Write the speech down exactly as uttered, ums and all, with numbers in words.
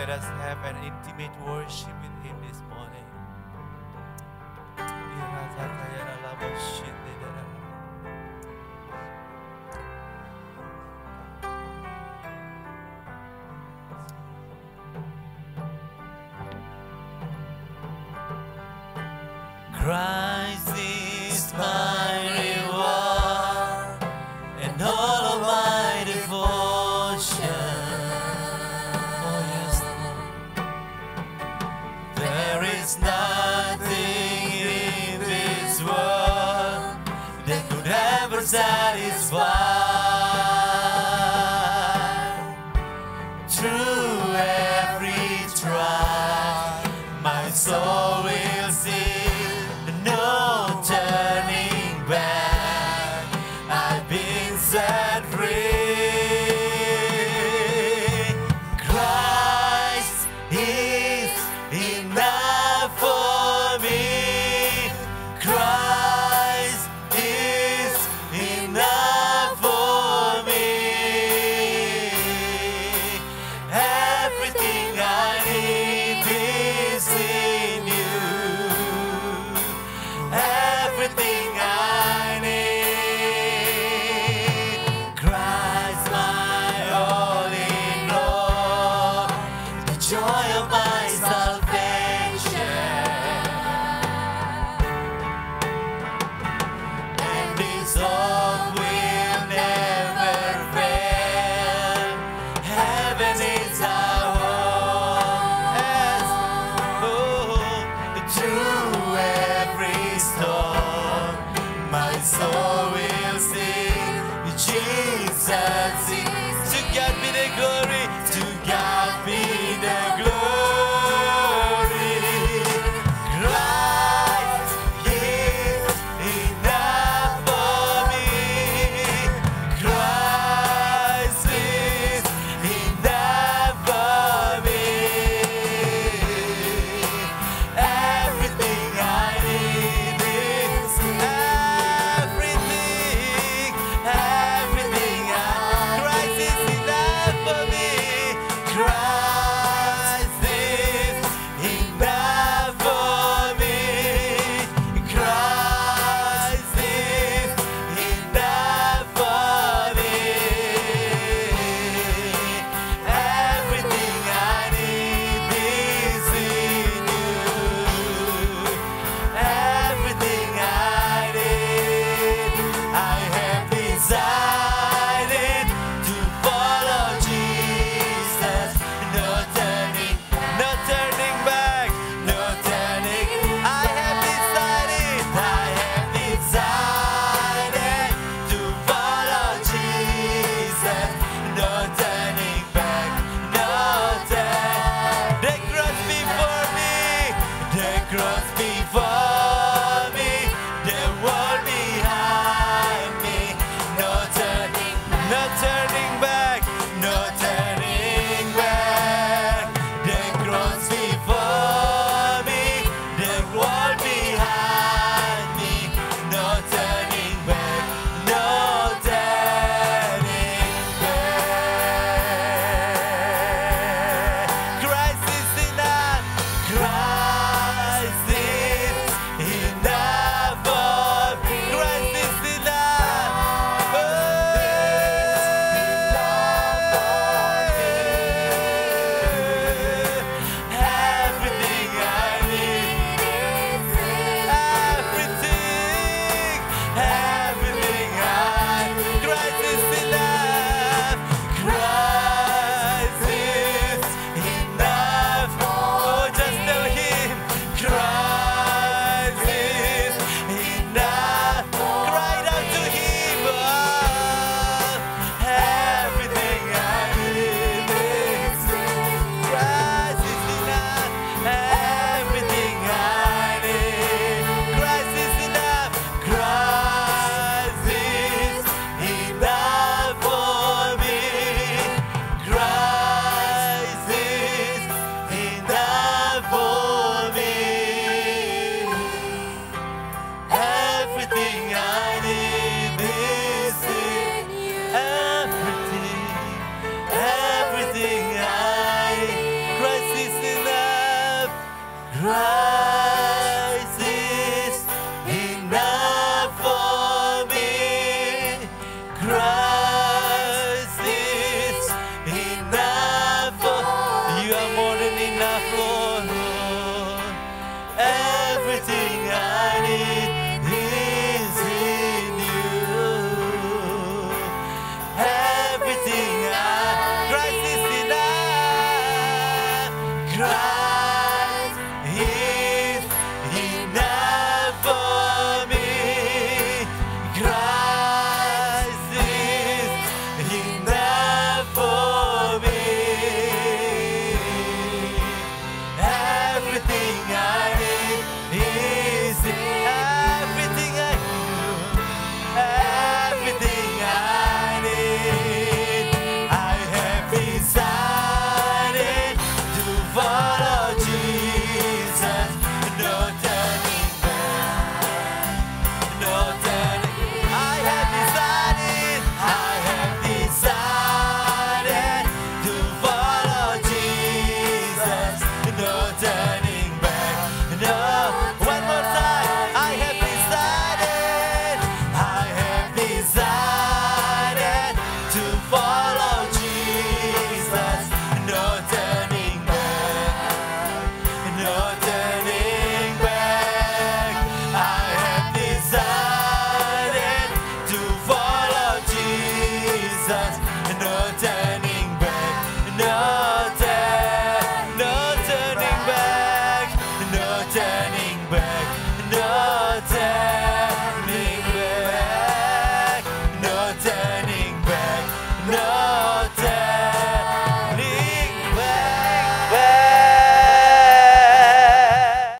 let us have an intimate worship with Him this morning. Christ is my reward and all of my devotion. Oh yes, there is nothing in this world that could ever satisfy. Through every trial, my soul will sing. No turning back, I've been set free. Christ is enough for me. Christ is enough for me. Everything I need is in you. Everything I need, Christ my all in all, the joy of my salvation, and His hope will never fail. Heaven is our home, yes. Oh, through every storm, my soul will